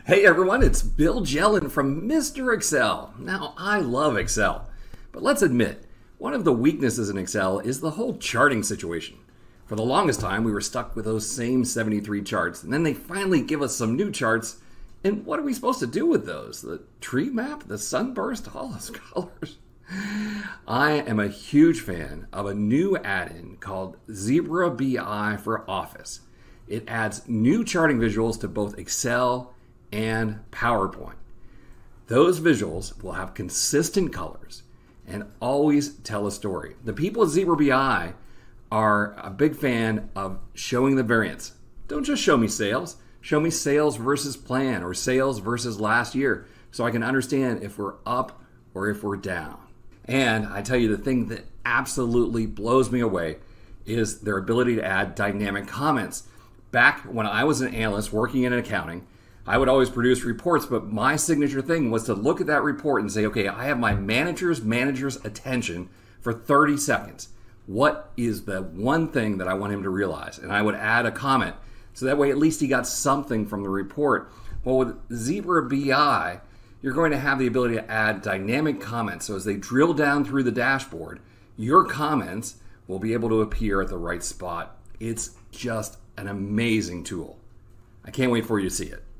Hey everyone, it's Bill Jelen from Mr. Excel. Now, I love Excel, but let's admit, one of the weaknesses in Excel is the whole charting situation. For the longest time, we were stuck with those same 73 charts, and then they finally give us some new charts, and what are we supposed to do with those? The tree map, the sunburst, all those colors? I am a huge fan of a new add-in called Zebra BI for Office. It adds new charting visuals to both Excel and PowerPoint. Those visuals will have consistent colors and always tell a story. The people at Zebra BI are a big fan of showing the variance. Don't just show me sales. Show me sales versus plan or sales versus last year so I can understand if we're up or if we're down. And I tell you, the thing that absolutely blows me away is their ability to add dynamic comments. Back when I was an analyst working in accounting, I would always produce reports, but my signature thing was to look at that report and say, okay, I have my manager's attention for 30 seconds. What is the one thing that I want him to realize? And I would add a comment. So that way, at least he got something from the report. Well, with Zebra BI, you're going to have the ability to add dynamic comments. So as they drill down through the dashboard, your comments will be able to appear at the right spot. It's just an amazing tool. I can't wait for you to see it.